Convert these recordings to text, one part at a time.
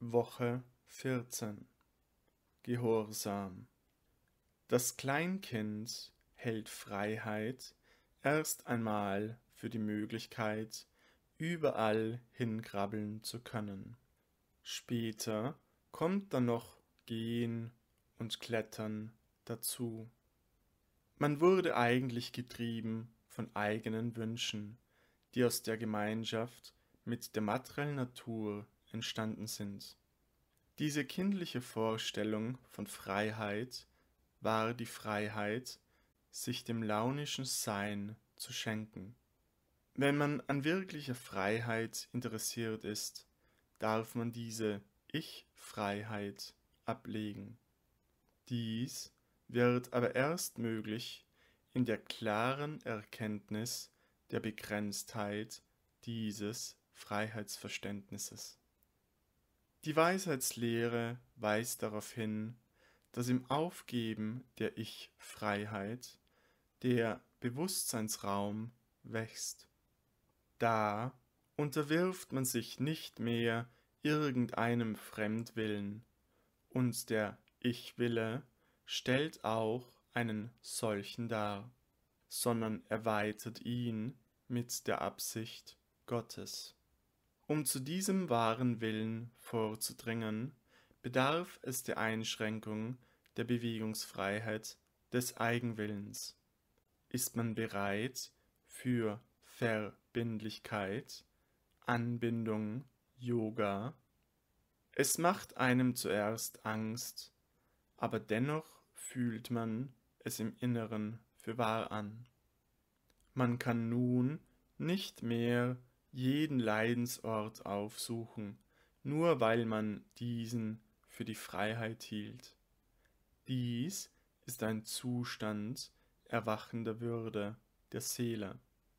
Woche 14. Gehorsam. Das Kleinkind hält Freiheit erst einmal für die Möglichkeit, überall hinkrabbeln zu können. Später kommt dann noch Gehen und Klettern dazu. Man wurde eigentlich getrieben von eigenen Wünschen, die aus der Gemeinschaft mit der materiellen Natur entstanden sind. Diese kindliche Vorstellung von Freiheit war die Freiheit, sich dem launischen Sein zu schenken. Wenn man an wirklicher Freiheit interessiert ist, darf man diese Ich-Freiheit ablegen. Dies wird aber erst möglich in der klaren Erkenntnis der Begrenztheit dieses Freiheitsverständnisses. Die Weisheitslehre weist darauf hin, dass im Aufgeben der Ich-Freiheit der Bewusstseinsraum wächst. Da unterwirft man sich nicht mehr irgendeinem Fremdwillen, und der Ich-Wille stellt auch einen solchen dar, sondern erweitert ihn mit der Absicht Gottes. Um zu diesem wahren Willen vorzudringen, bedarf es der Einschränkung der Bewegungsfreiheit des Eigenwillens. Ist man bereit für Verbindlichkeit, Anbindung, Yoga? Es macht einem zuerst Angst, aber dennoch fühlt man es im Inneren für wahr an. Man kann nun nicht mehr jeden Leidensort aufsuchen, nur weil man diesen für die Freiheit hielt. Dies ist ein Zustand erwachender Würde der Seele.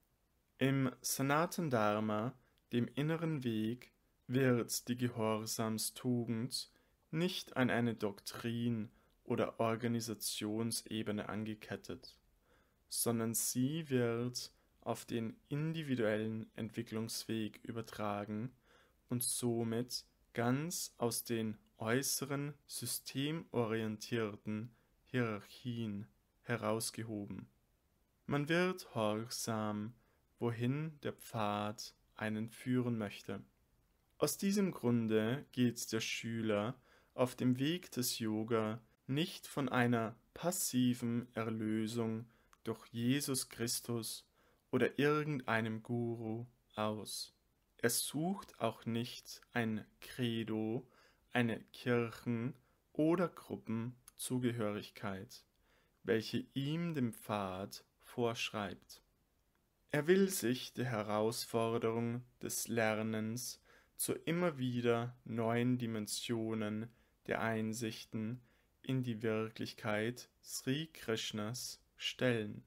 Im Sanatana Dharma, dem inneren Weg, wird die Gehorsamstugend nicht an eine Doktrin oder Organisationsebene angekettet, sondern sie wird auf den individuellen Entwicklungsweg übertragen und somit ganz aus den äußeren systemorientierten Hierarchien herausgehoben. Man wird gehorsam, wohin der Pfad einen führen möchte. Aus diesem Grunde geht der Schüler auf dem Weg des Yoga nicht von einer passiven Erlösung durch Jesus Christus oder irgendeinem Guru aus. Er sucht auch nicht ein Credo, eine Kirchen- oder Gruppenzugehörigkeit, welche ihm den Pfad vorschreibt. Er will sich der Herausforderung des Lernens zu immer wieder neuen Dimensionen der Einsichten in die Wirklichkeit Sri Krishnas stellen.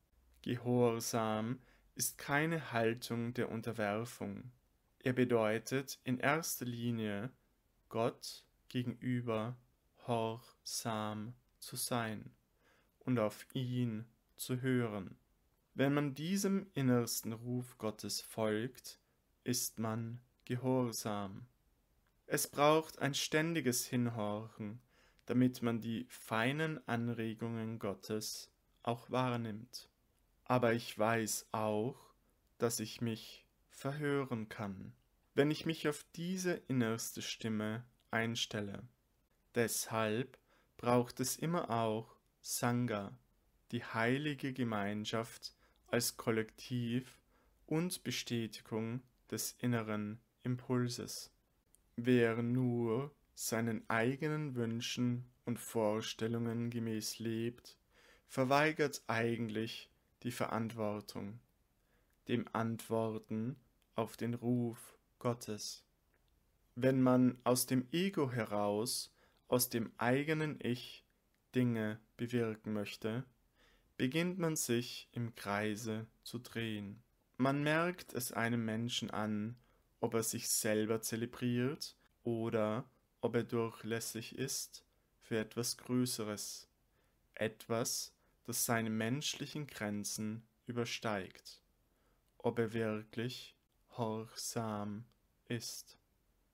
Gehorsam ist keine Haltung der Unterwerfung. Er bedeutet in erster Linie, Gott gegenüber gehorsam zu sein und auf ihn zu hören. Wenn man diesem innersten Ruf Gottes folgt, ist man gehorsam. Es braucht ein ständiges Hinhorchen, damit man die feinen Anregungen Gottes auch wahrnimmt. Aber ich weiß auch, dass ich mich verhören kann, wenn ich mich auf diese innerste Stimme einstelle. Deshalb braucht es immer auch Sangha, die heilige Gemeinschaft als Kollektiv und Bestätigung des inneren Impulses. Wer nur seinen eigenen Wünschen und Vorstellungen gemäß lebt, verweigert eigentlich die Verantwortung, dem Antworten auf den Ruf Gottes. Wenn man aus dem Ego heraus, aus dem eigenen Ich, Dinge bewirken möchte, beginnt man sich im Kreise zu drehen. Man merkt es einem Menschen an, ob er sich selber zelebriert oder ob er durchlässig ist für etwas Größeres, etwas, das seine menschlichen Grenzen übersteigt, ob er wirklich gehorsam ist.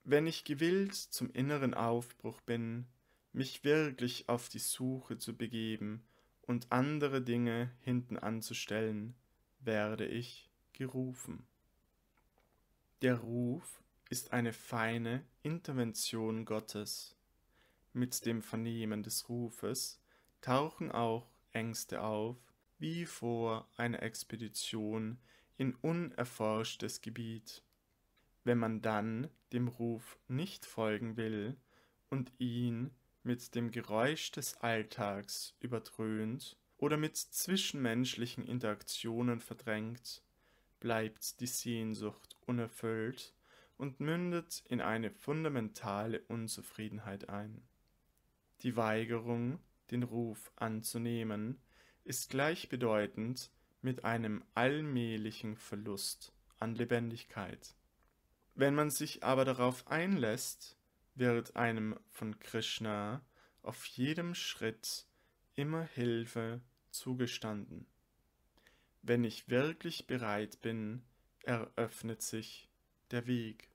Wenn ich gewillt zum inneren Aufbruch bin, mich wirklich auf die Suche zu begeben und andere Dinge hinten anzustellen, werde ich gerufen. Der Ruf ist eine feine Intervention Gottes. Mit dem Vernehmen des Rufes tauchen auch Ängste auf, wie vor einer Expedition in unerforschtes Gebiet. Wenn man dann dem Ruf nicht folgen will und ihn mit dem Geräusch des Alltags überdröhnt oder mit zwischenmenschlichen Interaktionen verdrängt, bleibt die Sehnsucht unerfüllt und mündet in eine fundamentale Unzufriedenheit ein. Die Weigerung, den Ruf anzunehmen, ist gleichbedeutend mit einem allmählichen Verlust an Lebendigkeit. Wenn man sich aber darauf einlässt, wird einem von Krishna auf jedem Schritt immer Hilfe zugestanden. Wenn ich wirklich bereit bin, eröffnet sich der Weg.